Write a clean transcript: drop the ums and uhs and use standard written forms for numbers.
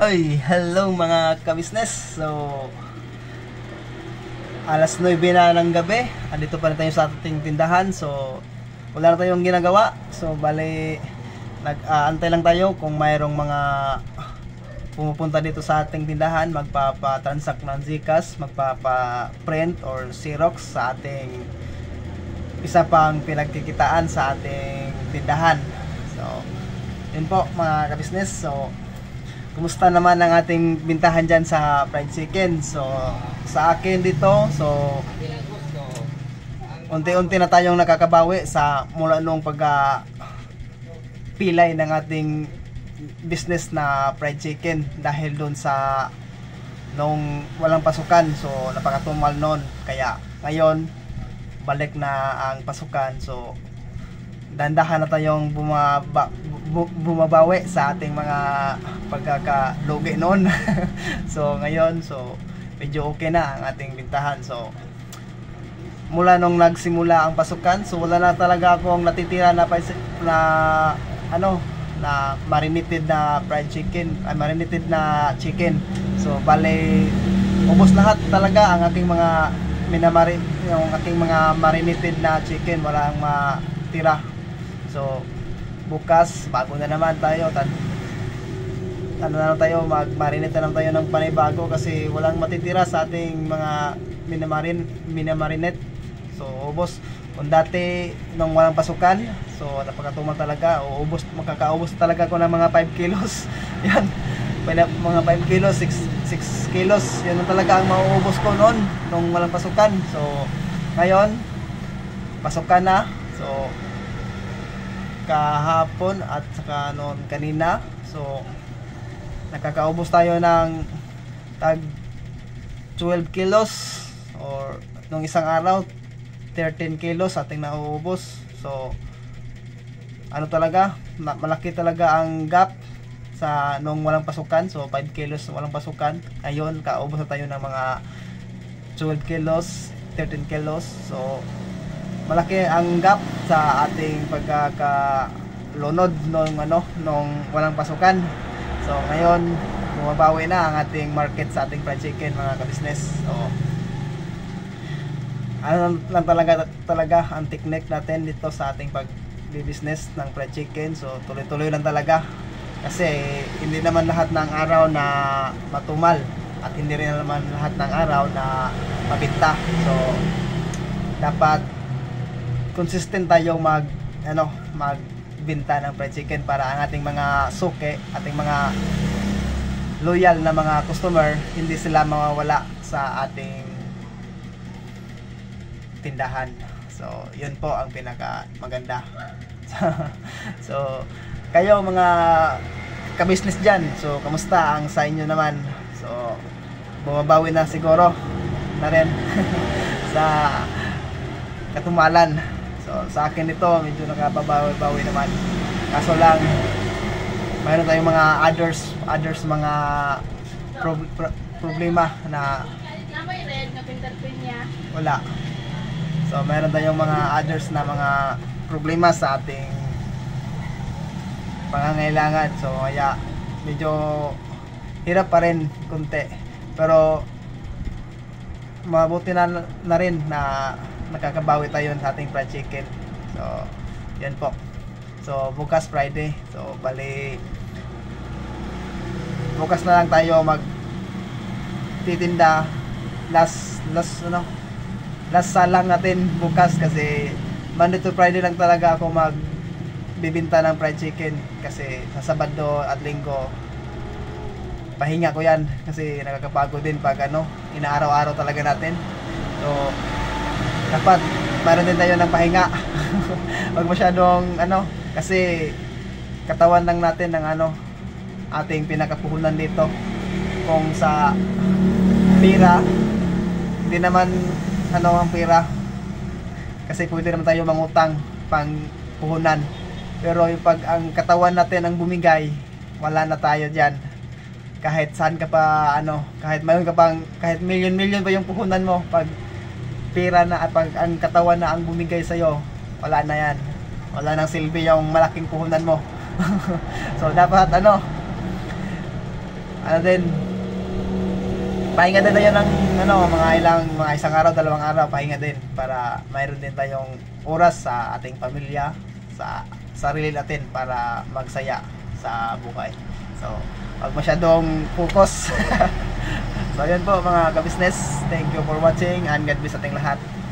Ay, hello mga kabisnes. So, alas 9 na ng gabi. Andito pa rin tayo sa ating tindahan. So, wala na tayong ginagawa. So, bali, nag-aantay lang tayo kung mayroong mga pumupunta dito sa ating tindahan, magpapa-transact ng Gcash, magpapa-print or Xerox sa ating isa pang pinagkikitaan sa ating tindahan. So, yun po mga kabisnes. So, kumusta naman ang ating bintahan dyan sa fried chicken? So, sa akin dito, so, unti-unti na tayong nakakabawi sa mula nung pilay ng ating business na fried chicken dahil doon sa nung walang pasukan. So, napakatumal noon. Kaya, ngayon, balik na ang pasukan. So, dandahan na tayong bumabawi sa ating mga pagkakalugi noon. So ngayon, so medyo okay na ang ating bintahan. So mula nung nagsimula ang pasukan, so wala na talaga akong natitira na na marinated na fried chicken, marinated na chicken. So bale ubos lahat talaga ang aking mga yung aking mga marinated na chicken, wala ang matira. So bukas bago na naman tayo, mag-marinate na lang tayo ng panibago kasi walang matitira sa ating mga minamarinate. So ubos. Kung dati nung walang pasukan, so napakatumal talaga, makakaubos talaga ko ng mga 5 kilos. Yan, mga 5 kilos, 6 kilos, yan na talaga ang mauubos ko noon nung walang pasukan. So ngayon pasukan na. So kahapon at saka noon kanina, so nakakaubos tayo ng tag 12 kilos or nung isang araw 13 kilos ating nauubos. So ano talaga, malaki talaga ang gap sa nung walang pasukan. So 5 kilos walang pasukan, ngayon kaubos na tayo ng mga 12 kilos, 13 kilos. So malaki ang gap sa ating pagkakalunod nung walang pasukan. So ngayon bumabawi na ang ating market sa ating fried chicken mga kabisnes. So ano lang talaga ang technique natin dito sa ating pag-business ng fried chicken. So tuloy-tuloy lang talaga kasi hindi naman lahat ng araw na matumal at hindi rin naman lahat ng araw na mabenta. So dapat consistent tayong magbenta ng fried chicken para ang ating mga suki, ating mga loyal na mga customer, hindi sila mawawala sa ating tindahan. So yun po ang pinaka maganda. So kayo mga ka-business dyan, so kamusta ang sa inyo naman? So bumabawi na siguro na rin sa katumalan. So sa akin ito medyo nakababawi-bawi naman. Kaso lang mayroon tayong mga others mga problema na wala. So mayroon tayong mga others na mga problema sa ating pangangailangan. So kaya medyo hirap pa rin konti. Pero mabuti na rin na nakakabawi tayo sa ating fried chicken. So yan po. So bukas Friday, so bali bukas na lang tayo magtitinda. Last salang natin bukas kasi Monday to Friday lang talaga ako magbibinta ng fried chicken kasi sa Sabado at Linggo pahinga ko yan kasi nakakapagod din pag inaaraw-araw talaga natin. So dapat mayroon din tayo ng pahinga. Wag masyadong kasi katawan lang natin ng ating pinakapuhunan dito. Kung sa pira, hindi naman ang pira kasi pwede naman tayo mangutang pang puhunan. Pero yung pag ang katawan natin ang bumigay, wala na tayo diyan. Kahit saan ka pa kahit mayroon ka pang kahit milyon pa yung puhunan mo, pag pera na at pag ang katawan na ang bumigay sa iyo, wala na yan. Wala nang silbi yung malaking puhunan mo. So dapat ano din, pahinga din tayo ng mga isang araw, dalawang araw, pahinga din para mayroon din tayong oras sa ating pamilya, sa sarili natin para magsaya sa buhay. So, wag masyadong focus. So, yun po mga ka-business. Thank you for watching and God bless ating lahat.